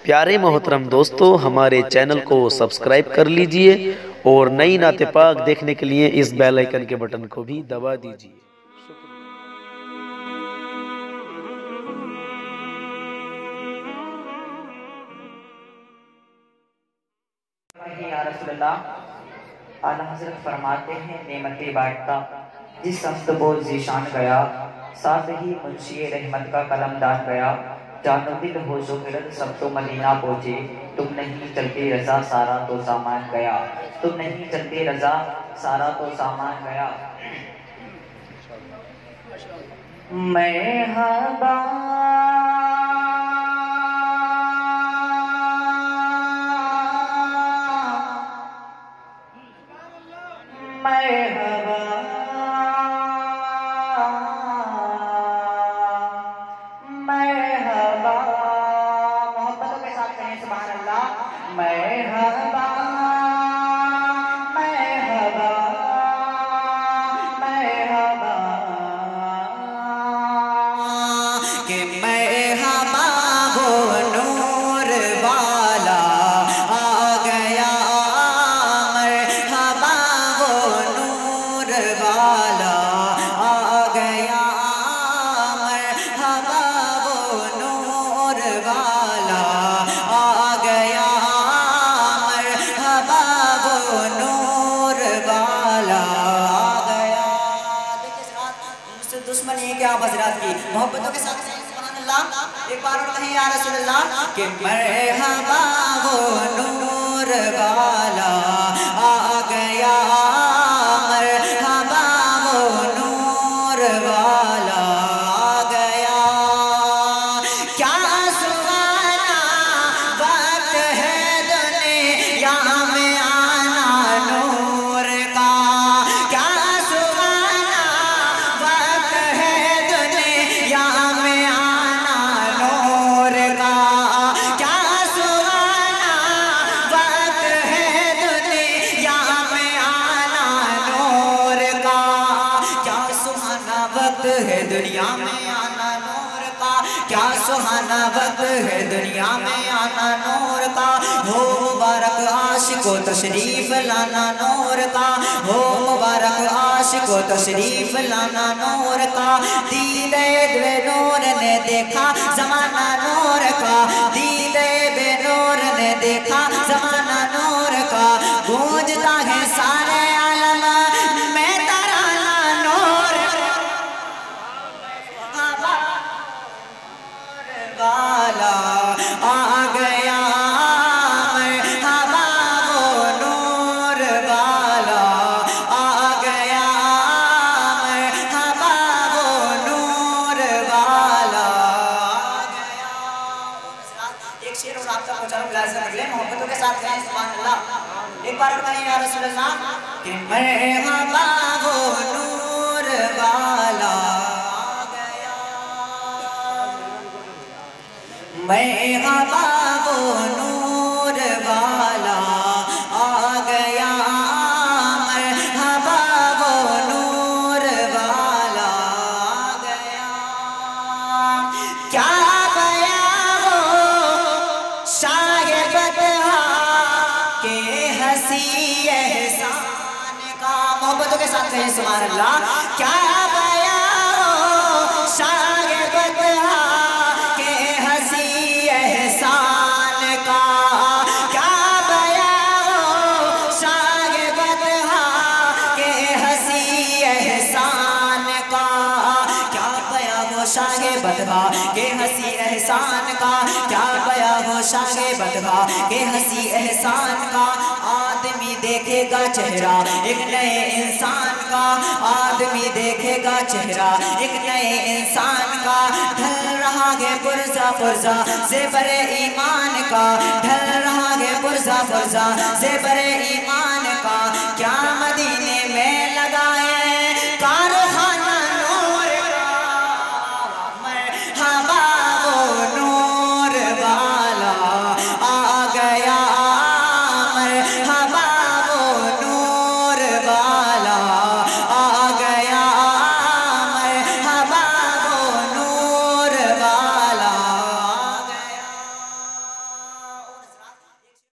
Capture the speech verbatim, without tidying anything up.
پیارے محترم دوستو، ہمارے چینل کو سبسکرائب کر لیجئے اور نئی نعت پاک دیکھنے کے لیے اس بیل آئیکن کے بٹن کو بھی دبا دیجئے۔ یا رسول اللہ، اعلیٰ حضرت فرماتے ہیں نعمتیں بانٹتا جس سمت بول ذیشان گیا، ساتھ ہی منشی رحمت کا قلم دان گیا، جان و دل ہو جو گرد سب تو مدینہ پہنچے، تم نہیں چلتے رضا سارا تو سامان گیا، تم نہیں چلتے رضا سارا تو سامان گیا۔ مرحبا مرحبا مرحبا، محبتوں کے ساتھ کہیں سبحان اللہ۔ مرحبا مرحبا مرحبا، کہ مرحبا وہ نور والا آ گیا، مرحبا وہ نور والا آ گیا، مرحبا وہ نور والا آ گیا، مرحبا وہ نور والا آ گیا۔ دیکھیں مجھ سے دشمنی ہے کہ آپ حضرات کی محبتوں کے ساتھ سبحان اللہ، ایک بار اور کہیں یا رسول اللہ، کہ مرحبا وہ نور والا آ گیا، مرحبا وہ نور والا آ گیا۔ کیا سہانا وقت ہے دنیا میں آنا نور کا، کیا سہانا وقت ہے دنیا میں آنا نور کا، کیا سہانا وقت ہے دنیا میں آنا نور کا، کیا سہانا وقت ہے دنیا میں آنا نور کا، کیا سہانا وقت ہے دنیا میں آنا نور کا، ہو مبارک عاشق و تشریف لانا نور کا، ہو مبارک عاشق و تشریف لانا نور کا، دیدے بے نور نے دیکھا زمانہ نور کا، دیدے بے نور نے دیکھا زمانہ نور کا، گونجتا ہے سارے عالم میں ترانہ نور والا آ گیا، مرحبا وہ نور والا آ گیا، مرحبا وہ نور والا آ گیا۔ ایک شعر اور آپ کا پہنچانا ملازم اگلے محبتوں کے ساتھ کہیں سبحان اللہ، ایک بار اور کہیں یا رسول اللہ، کہ مرحبا وہ نور والا آ گیا، مرحبا وہ نور والا آ گیا، مرحبا وہ نور والا آ گیا۔ کیا بیاں ہو شاہ بدحا کے ہنسی احسان کا، محبتوں کے ساتھ کہیں سبحان اللہ، کیا بیاں ہو شاہ بدحا کے ہنسی احسان کا، کیا بیاں ہو شاہ بدحا کے ہنسی احسان کا، کیا بیاں ہو شاہ بدحا کے ہنسی احسان کا، کیا بیاں ہو شاہ بدحا کے ہنسی احسان کا، آدمی دیکھے گا چہرہ ایک نئے انسان کا، آدمی دیکھے گا چہرہ ایک نئے انسان کا، ڈھل رہا ہے پرزا پرزا زیور ایمان کا، ڈھل رہا ہے پرزا پرزا زیور ایمان کا، کیا